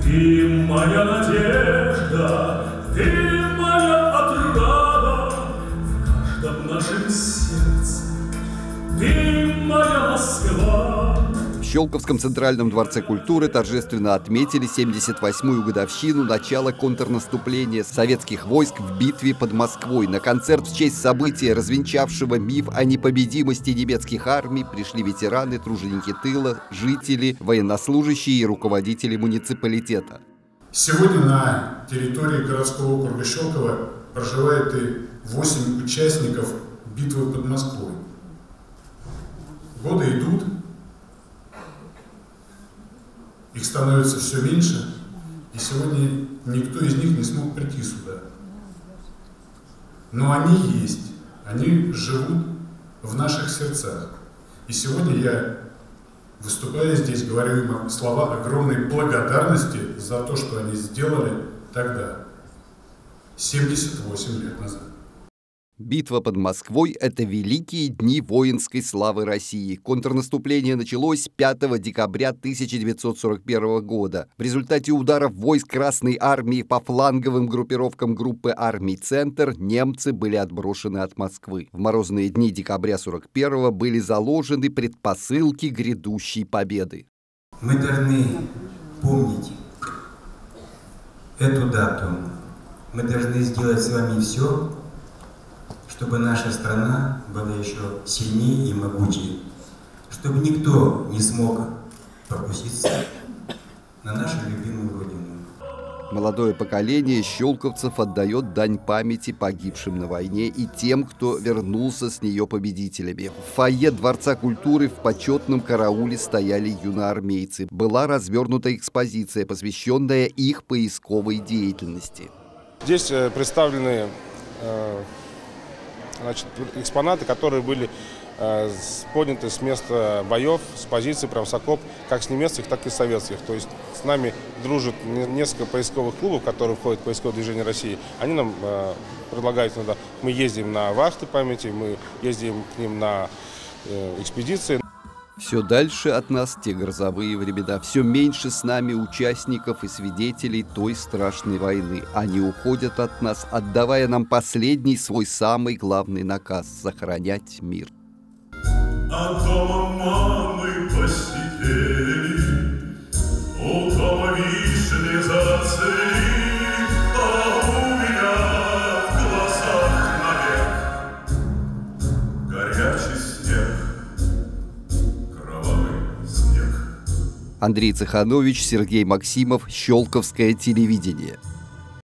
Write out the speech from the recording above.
Ты моя надежда, ты моя отрада в каждом нашем сердце, ты моя Москва. В Щелковском Центральном дворце культуры торжественно отметили 78-ю годовщину начала контрнаступления советских войск в битве под Москвой. На концерт в честь события, развенчавшего миф о непобедимости немецких армий, пришли ветераны, труженики тыла, жители, военнослужащие и руководители муниципалитета. Сегодня на территории городского округа Щелково проживает и 8 участников битвы под Москвой. Годы идут. Их становится все меньше, и сегодня никто из них не смог прийти сюда. Но они есть, они живут в наших сердцах. И сегодня я, выступая здесь, говорю им слова огромной благодарности за то, что они сделали тогда, 78 лет назад. Битва под Москвой – это великие дни воинской славы России. Контрнаступление началось 5 декабря 1941 года. В результате ударов войск Красной армии по фланговым группировкам группы армий «Центр» немцы были отброшены от Москвы. В морозные дни декабря 1941 были заложены предпосылки грядущей победы. Мы должны помнить эту дату. Мы должны сделать с вами все, чтобы наша страна была еще сильнее и могучей, чтобы никто не смог покуситься на нашу любимую Родину. Молодое поколение щелковцев отдает дань памяти погибшим на войне и тем, кто вернулся с нее победителями. В фойе Дворца культуры в почетном карауле стояли юноармейцы. Была развернута экспозиция, посвященная их поисковой деятельности. Здесь представлены экспонаты, которые были подняты с места боев, с позиций правсокоп, как с немецких, так и советских. То есть с нами дружат несколько поисковых клубов, которые входят в поисковое движение России. Они нам предлагают иногда, мы ездим на вахты памяти, мы ездим к ним на экспедиции. Все дальше от нас те грозовые времена. Все меньше с нами участников и свидетелей той страшной войны. Они уходят от нас, отдавая нам последний свой самый главный наказ – сохранять мир. От дома мамы по степи, у дома вишни зацвели, а у меня в глазах навек горячий снег. Андрей Цеханович, Сергей Максимов, Щелковское телевидение.